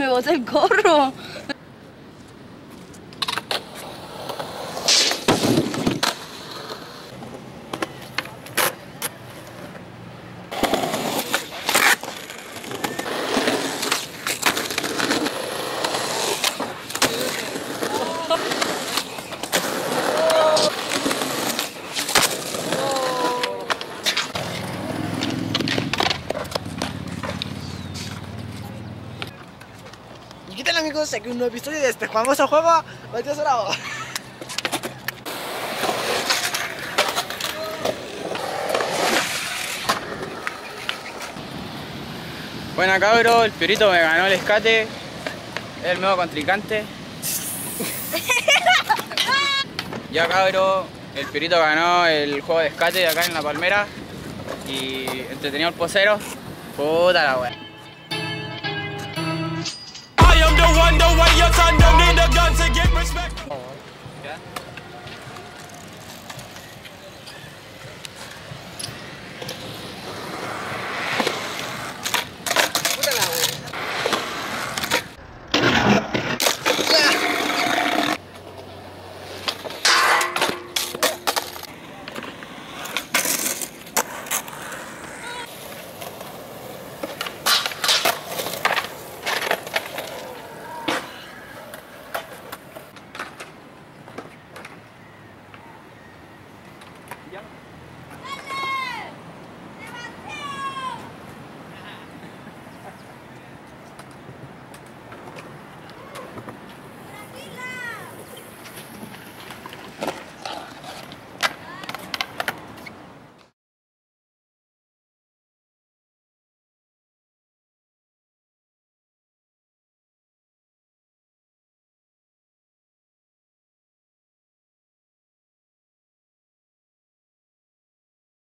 me boté el gorro. ¿Y qué tal, amigos? Aquí un nuevo episodio de este famoso juego Baltíos Bravos. Buena cabro, el Piorito me ganó el escate, es el nuevo contrincante. Ya cabro, el Piorito ganó el juego de escate de acá en La Palmera y entretenido el posero. Puta la wea.